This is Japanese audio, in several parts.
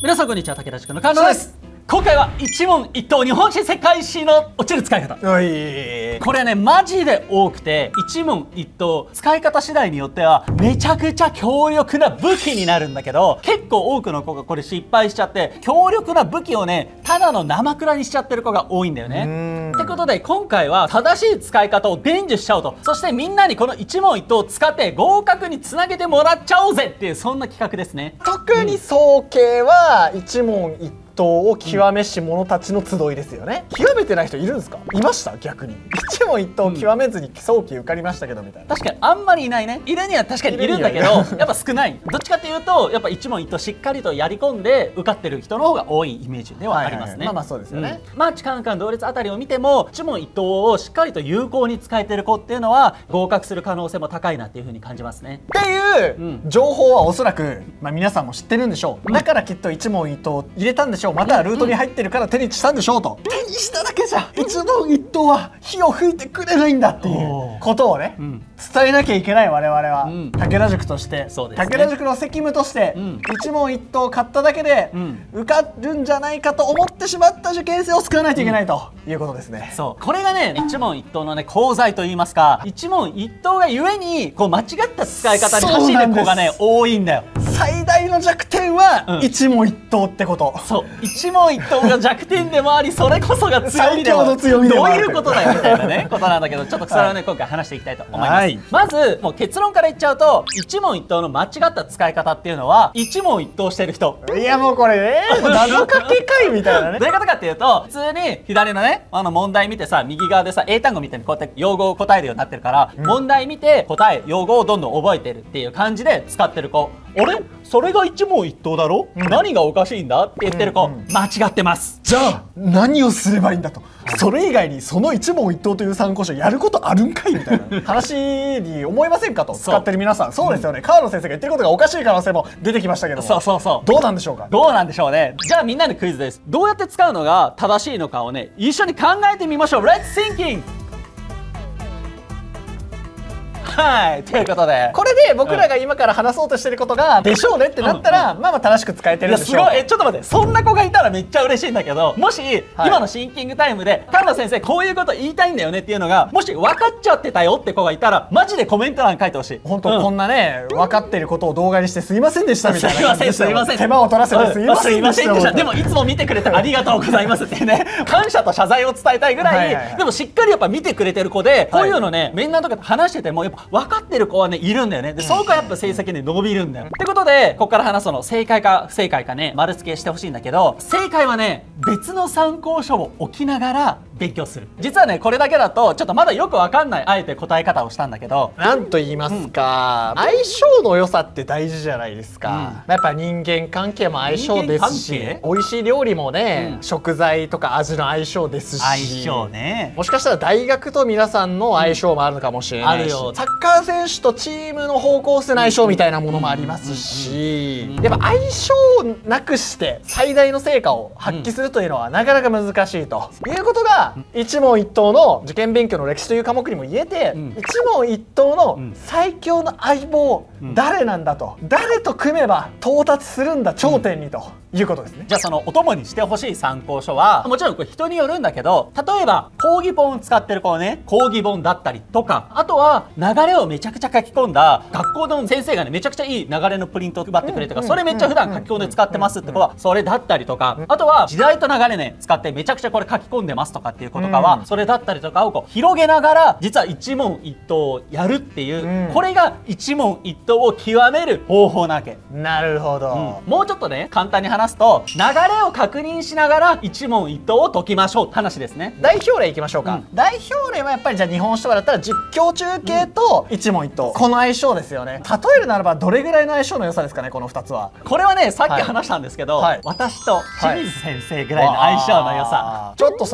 皆さんこんにちは、武田塾の菅野です。今回は一問一答日本史世界史の落ちる使い方。これねマジで多くて、一問一答使い方次第によってはめちゃくちゃ強力な武器になるんだけど、結構多くの子がこれ失敗しちゃって強力な武器をねただの生クラにしちゃってる子が多いんだよね。ってことで今回は正しい使い方を伝授しちゃおうと、そしてみんなにこの一問一答を使って合格につなげてもらっちゃおうぜっていう、そんな企画ですね。 特に早慶は一問一答を極めし者たちの集いですよね。極めてない人いるんですか？いました？逆に一問一答極めずに早期受かりましたけどみたいな。 確かにあんまりいないね。いるには確かにいるんだけどやっぱ少ない。どっちかっていうとやっぱ一問一答しっかりとやり込んで受かってる人の方が多いイメージではありますね。 まあまあそうですよね。 マーチカンカン同列あたりを見ても一問一答をしっかりと有効に使えてる子っていうのは合格する可能性も高いなっていう風に感じますね。 っていう情報はおそらく、皆さんも知ってるんでしょう。だからきっと一問一答入れたんでしょう。またはルートに入ってるから手にしたんでしょうと。手にしただけじゃ一問一答は火を吹いてくれないんだっていうことをね、伝えなきゃいけない我々は、武田塾として、武田塾の責務として、一問一答買っただけで、受かるんじゃないかと思ってしまった受験生を救わないといけないということですね。 そうこれがね一問一答のね功罪といいますか、一問一答がゆえにこう間違った使い方に走る子がね多いんだよ。 最大の弱点は、一問一答ってこと。 そう一問一答が弱点でもありそれこそが強みでもある。どういうことだよみたいなねことなんだけど、ちょっとそれをね今回話していきたいと思います。まずもう結論から言っちゃうと、一問一答の間違った使い方っていうのは一問一答してる人。 いやもうこれね謎かけかいみたいなね。 どういうことかっていうと、普通に左のね問題見てさ、右側でさ英単語みたいにこうやって用語を答えるようになってるから、問題見て答え用語をどんどん覚えてるっていう感じで使ってる子。あれそれが一問一答だろ、何がおかしいんだって言ってる子、間違ってます。 じゃあ何をすればいいんだと、それ以外にその一問一答という参考書やることあるんかいみたいな話に思いませんかと、使ってる皆さん。そうですよね、川野先生が言ってることがおかしい可能性も出てきましたけども、どうなんでしょうか。 どうなんでしょうね。じゃあみんなでクイズです。どうやって使うのが正しいのかをね一緒に考えてみましょう。 Let's thinking。はい、ということでこれで僕らが今から話そうとしてることがでしょうねってなったら、まあまあ正しく使えてるんでしょう。 いやすごい。ちょっと待って、そんな子がいたらめっちゃ嬉しいんだけど、もし、今のシンキングタイムで田野先生こういうこと言いたいんだよねっていうのがもし分かっちゃってたよって子がいたら、マジでコメント欄書いてほしい。 本当、こんなね分かってることを動画にしてすいませんでしたみたいな感じで、 すいません手間を取らせてすいませんでした。 でもいつも見てくれてありがとうございますっていうね感謝と謝罪を伝えたいぐらい、でもしっかりやっぱ見てくれてる子で、こういうのね面談とかで話しててもやっぱ分かってる子はねいるんだよね。でそうかやっぱ成績ね伸びるんだよ。ってことでここから話すの正解か不正解かね丸付けしてほしいんだけど、正解はね別の参考書を置きながら勉強する。実はねこれだけだとちょっとまだよくわかんない、あえて答え方をしたんだけど、 なんと言いますか、相性の良さって大事じゃないですか。やっぱ人間関係も相性ですし、美味しい料理もね、食材とか味の相性ですし、 相性ね、 もしかしたら大学と皆さんの相性もあるのかもしれないし、サッカー選手とチームの方向性の相性みたいなものもありますし、やっぱ相性をなくして最大の成果を発揮するというのはなかなか難しいということが、一問一答の受験勉強の歴史という科目にも言えて、一問一答の最強の相棒、誰なんだと、誰と組めば到達するんだ頂点にということですね。 じゃあそのお供にしてほしい参考書はもちろんこれ人によるんだけど、例えば講義本を使ってる子ね、講義本だったりとか、あとは流れをめちゃくちゃ書き込んだ学校の先生がねめちゃくちゃいい流れのプリントを配ってくれてから、それめっちゃ普段書き込んで使ってますって子はそれだったりとか、あとは時代と流れね使ってめちゃくちゃこれ書き込んでますとかっていう子とかはそれだったりとかをこう広げながら実は一問一答をやるっていう、これが一問一答を極める方法なわけ。 なるほど、 もうちょっとね簡単に話すと、流れを確認しながら一問一答を解きましょうって話ですね。 代表例いきましょうか。代表例はやっぱりじゃあ日本史とかだったら実況中継と一問一答、この相性ですよね。例えるならばどれぐらいの相性の良さですかね、この2つは。 これはねさっき話したんですけど、私と清水先生ぐらいの相性の良さ。 ちょっとそれはキモ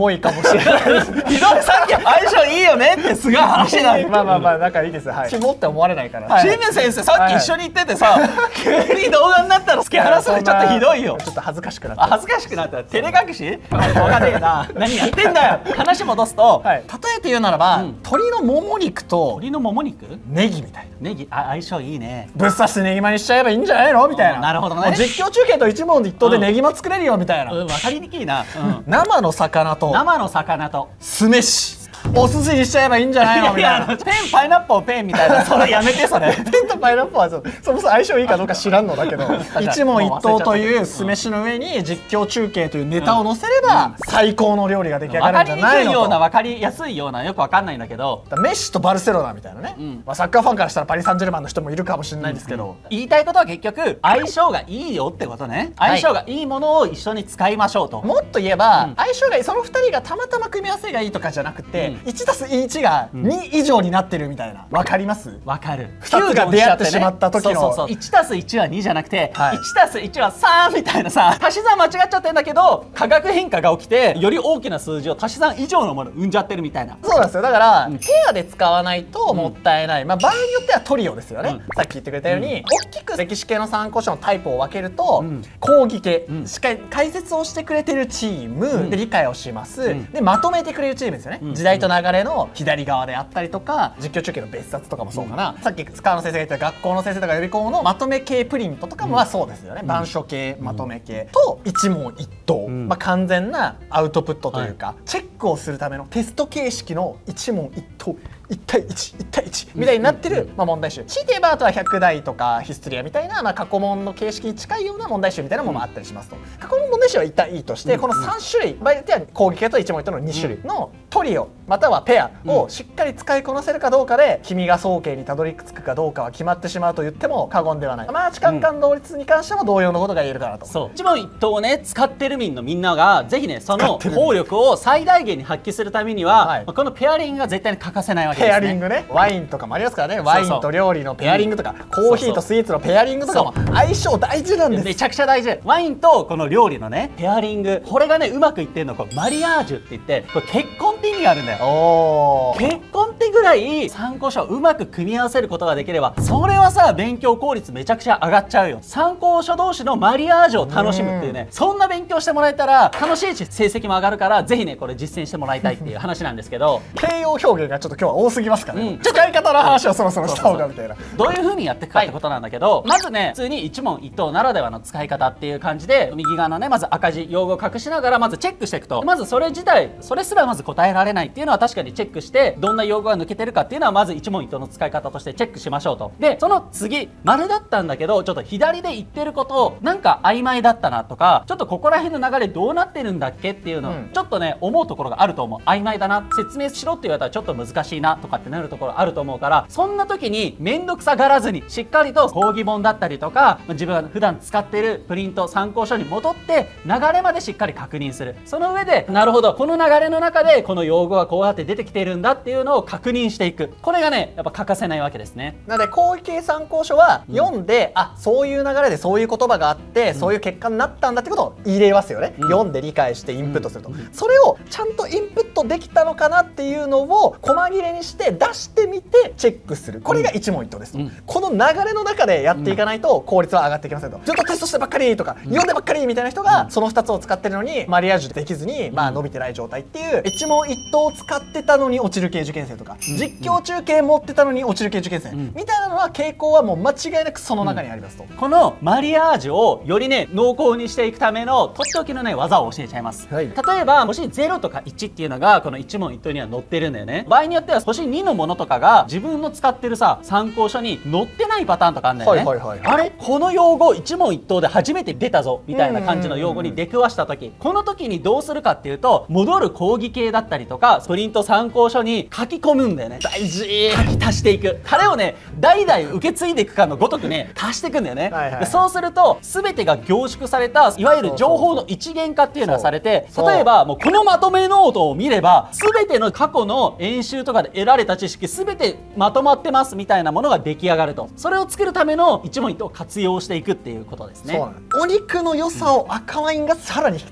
多いかもしれないです。 ひどい、さっき相性いいよねってすごい話だよ。 まあまあまあ仲いいです。はい。キモって思われないから。 清水先生さっき一緒に行っててさ、急に動画になったら突き放すのちょっとひどいよ。 ちょっと恥ずかしくなった。 恥ずかしくなった。照れ隠し？わかんねえな。何やってんだよ。話戻すと、 例えて言うならば鶏のもも肉と鶏のもも肉？ ネギみたいな。 ネギ、相性いいね。 ぶっ刺してネギマにしちゃえばいいんじゃないのみたいな。 なるほどね。 実況中継と一問一答でネギマ作れるよみたいな。 わかりにくいな。 生の魚と酢飯。お寿司にしちゃえばいいんじゃないのみたいな。 ペンパイナップルペンみたいな、それやめてそれ。 ペンとパイナップルはそもそも相性いいかどうか知らんのだけど、一問一答という酢飯の上に実況中継というネタを載せれば最高の料理が出来上がるんじゃないのと。 分かりにくいような分かりやすいようなよく分かんないんだけど、 メッシとバルセロナみたいなね。サッカーファンからしたらパリ・サンジェルマンの人もいるかもしれないですけど、 言いたいことは結局相性がいいよってことね。相性がいいものを一緒に使いましょうと。 もっと言えば相性がいい、その2人がたまたま組み合わせがいいとかじゃなくて、1+1が2以上になってるみたいな。わかります？ わかる。 2つが出会ってしまった時の 1+1 は2じゃなくて 1+1 は3みたいなさ、足し算間違っちゃってんだけど化学変化が起きてより大きな数字を足し算以上のものを生んじゃってるみたいな。 そうなんですよ。だからペアで使わないともったいない。まあ場合によってはトリオですよね。さっき言ってくれたように大きく歴史系の参考書のタイプを分けると、講義系しっかり解説をしてくれてるチームで理解をします。でまとめてくれるチームですよね。時代と流れの左側であったりとか、実況中継の別冊とかもそうかな。さっき川野先生が言った学校の先生とか予備校のまとめ系プリントとかもはそうですよね。板書系まとめ系と一問一答、まあ完全なアウトプットというか、チェックをするためのテスト形式の一問一答1対1対1みたいになってる問題集。強いて言えばあとは100題とかヒストリアみたいな過去問の形式に近いような問題集みたいなものもあったりしますと。過去問問題集は1対1として、この3種類場合によっては攻撃系と一問一答の2種類のトリオまたはペアをしっかり使いこなせるかどうかで、君が早慶にたどり着くかどうかは決まってしまうと言っても過言ではない。まあ時間間同率に関しても同様のことが言えるかなと。 そう一問一答をね使ってるみんながぜひねその効力を最大限に発揮するためには、このペアリングが絶対に欠かせないわけですね。 ペアリングね、ワインとかもありますからね。ワインと料理のペアリングとか、コーヒーとスイーツのペアリングとかも相性大事なんです。 めちゃくちゃ大事。ワインとこの料理のねペアリング、これがねうまくいってるのこれマリアージュって言って、これ結婚って意味があるんだよ。結婚ってぐらい参考書をうまく組み合わせることができれば、それはさ勉強効率めちゃくちゃ上がっちゃうよ。参考書同士のマリアージュを楽しむっていうね、そんな勉強してもらえたら楽しいし成績も上がるから、ぜひねこれ実践してもらいたいっていう話なんですけど形容表現がちょっと今日は多すぎますからね。使い方の話をそろそろした方がみたいな。 どういう風にやっていくかってことなんだけど、まずね普通に一問一答ならではの使い方っていう感じで、右側のねまず赤字用語を隠しながらまずチェックしていくと、まずそれ自体それすらまず答えられないっていうのは確かにチェックして、どんな用語が抜けてるかっていうのはまず一問一答の使い方としてチェックしましょうと。でその次丸だったんだけどちょっと左で言ってることなんか曖昧だったなとか、ちょっとここら辺の流れどうなってるんだっけっていうの、ちょっとね思うところがあると思う。曖昧だな、説明しろって言われたらちょっと難しいなとかってなるところあると思うから、そんな時に面倒くさがらずにしっかりと講義本だったりとか自分が普段使っているプリント参考書に戻って流れまでしっかり確認する。その上でなるほどこの流れの中でこの用語がこうやって出てきているんだっていうのを確認していく。これがねやっぱ欠かせないわけですね。 なので講義系参考書は読んで、あそういう流れでそういう言葉があって、そういう結果になったんだってことを入れますよね。読んで理解してインプットすると、それをちゃんとインプットできたのかなっていうのを細切れにして出してみてチェックする。これが一問一答ですと。この流れの中でやっていかないと効率は上がってきませんと。ずっとテストしてばっかりとか読んでばっかりみたいな人がその2つを使ってるのにマリアージュできずにまあ伸びてない状態っていう、一問一答を使ってたのに落ちる系受験生とか、実況中継持ってたのに落ちる系受験生みたいなのは傾向はもう間違いなくその中にありますと。 このマリアージュをよりね濃厚にしていくためのとっておきのね技を教えちゃいます。例えば星0とか1っていうのがこの一問一答には載ってるんだよね。場合によっては星2のものとかが自分の使ってるさ参考書に載ってないパターンとかあるんだよね。あれこの用語一問一答で初めて出たぞみたいな感じの用語に出くわした時、この時にどうするかっていうと、戻る講義系だったりとかプリント参考書に書き込むんだよね。大事。書き足していく。彼をね代々受け継いでいくかのごとくね足していくんだよね。でそうすると全てが凝縮されたいわゆる情報の一元化っていうのがされて、例えばもうこのまとめノートを見れば全ての過去の演習とかで得られた知識全てまとまってますみたいなものが出来上がると。それを作るための一問一答を活用していくっていうことですね。 お肉の良さを赤ワインがさらに引き立てて、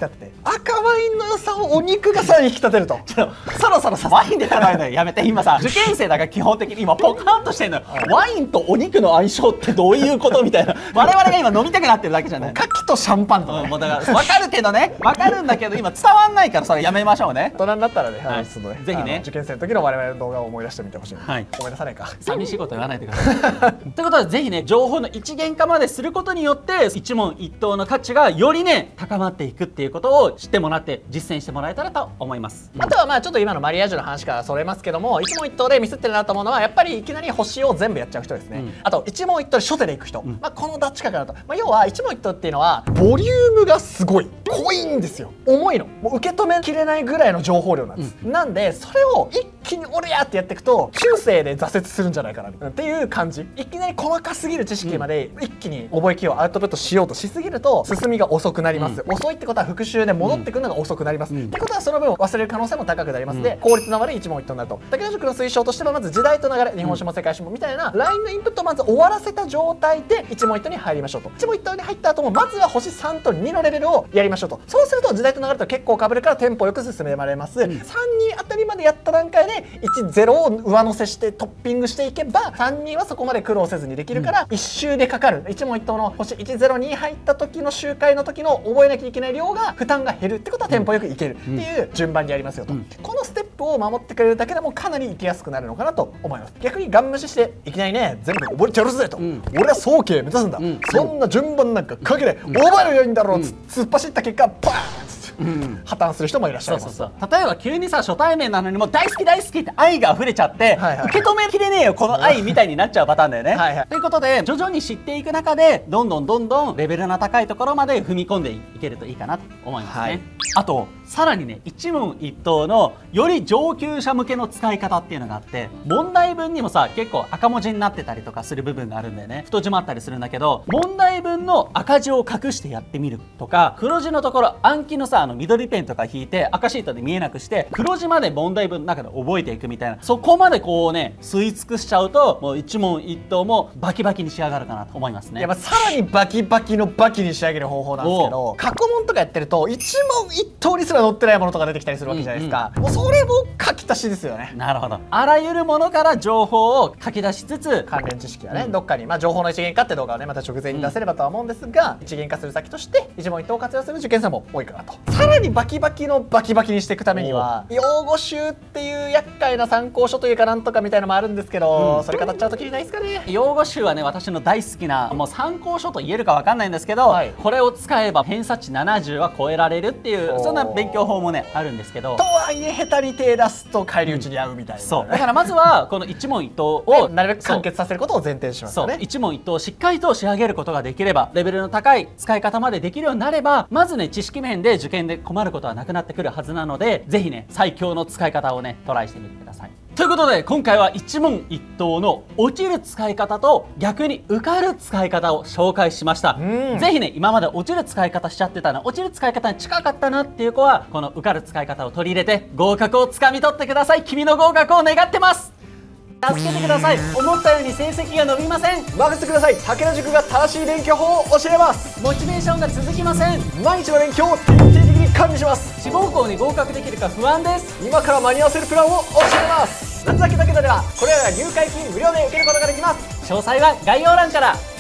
赤ワインの良さをお肉がさらに引き立てると。 そろそろさワインで考えるのやめて。今さ受験生だから基本的に今ポカンとしてんのよ。ワインとお肉の相性ってどういうことみたいな。我々が今飲みたくなってるだけじゃない。 牡蠣とシャンパンとかね。 もうだから分かるけどね、分かるんだけど今伝わんないからそれやめましょうね。 大人になったらね、 ぜひね受験生の時の我々の動画を思い出してみてほしい。思い出さないか。 寂しいこと言わないでください。ということでぜひね情報の一元化まですることによって一問一答の価値がよりね高まっていくっていうことを知ってもらって実践してもらえたらと思います。 あとはまあちょっと今のマリアージュの話からそれますけども、一問一答でミスってるなと思うのはやっぱりいきなり星を全部やっちゃう人ですね。あと一問一答で初手でいく人、まあこのどっちかかなと。要は一問一答っていうのはボリュームがすごい濃いんですよ。重いの、もう受け止めきれないぐらいの情報量なんです。なんでそれを一気に俺やってやっていくと中世で挫折するんじゃないかなっていう感じ。いきなり細かすぎる知識まで一気に覚えきをアウトプットしようとしすぎると進みが遅くなります。遅いってことは復習で戻ってくるのが遅くなります。ってことはその分忘れる可能性も高くなりますので、効率の悪い一問一答になると。武田塾の推奨としてはまず時代と流れ、日本史も世界史もみたいなラインのインプットをまず終わらせた状態で一問一答に入りましょうと。一問一答に入った後もまずは星3と2のレベルをやりましょうと。そうすると時代と流れと結構被るからテンポよく進められます。3、2あたりまでやった段階で1、0を上乗せしてトッピングしていけば3、2はそこまで苦労せずにできるから、1周でかかる一問一答の星1、0に入った時の周回の時の覚えなきゃいけない量が負担が減るってことはテンポよくいけるっていう順番にやりますよと。このステップを守ってくれるだけでもかなりいきやすくなるのかなと思います。逆にガン無視していきなりね全部覚えてやるぜと、俺は早慶目指すんだ、そんな順番なんかかけで覚えるよいいんだろう突っ走った結果バーン破綻する人もいらっしゃいます。 例えば急にさ初対面なのにもう大好き大好きって愛が溢れちゃって受け止めきれねえよこの愛みたいになっちゃうパターンだよね。ということで徐々に知っていく中でどんどんレベルの高いところまで踏み込んでいけるといいかなと思いますね。あとさらにね一問一答のより上級者向けの使い方っていうのがあって、問題文にもさ結構赤文字になってたりとかする部分があるんだよね。太字もあったりするんだけど問題文の赤字を隠してやってみるとか、黒字のところ暗記のさ緑ペンとか引いて赤シートで見えなくして黒字まで問題文の中で覚えていくみたいな、そこまでこうね吸い尽くしちゃうともう一問一答もバキバキに仕上がるかなと思いますね。 さらにバキバキのバキに仕上げる方法なんですけど、過去問とかやってると一問一答にすら載ってないものとか出てきたりするわけじゃないですか。もうそれも書き足しですよね。 なるほど。あらゆるものから情報を書き出しつつ関連知識はね、どっかに情報の一元化って動画をねまた直前に出せればとは思うんですが、一元化する先として一問一答を活用する受験生も多いかなと。さらにバキバキのバキバキにしていくためには用語集っていう厄介な参考書というかなんとかみたいなのもあるんですけど、それ語っちゃうときりないですかね。 用語集はね私の大好きなもう参考書と言えるかわかんないんですけど、これを使えば偏差値70は超えられるっていうそんな勉強法もねあるんですけど、 とはいえ下手に手出すと返り討ちに合うみたいな、 そうだからまずはこの一問一答をなるべく完結させることを前提にしますよね。 一問一答をしっかりと仕上げることができればレベルの高い使い方までできるようになれば、まずね知識面で受験で困ることはなくなってくるはずなので、ぜひね最強の使い方をねトライしてみてください。ということで今回は一問一答の落ちる使い方と逆に受かる使い方を紹介しました。ぜひね今まで落ちる使い方しちゃってたな、落ちる使い方に近かったなっていう子はこの受かる使い方を取り入れて合格をつかみ取ってください。君の合格を願ってます。助けてください。思ったように成績が伸びません。 任せてください。武田塾が正しい勉強法を教えます。 モチベーションが続きません。 毎日の勉強を徹底的に管理します。 志望校に合格できるか不安です。 今から間に合わせるプランを教えます。夏だけだけではこれらが入会金無料で受けることができます。 詳細は概要欄から。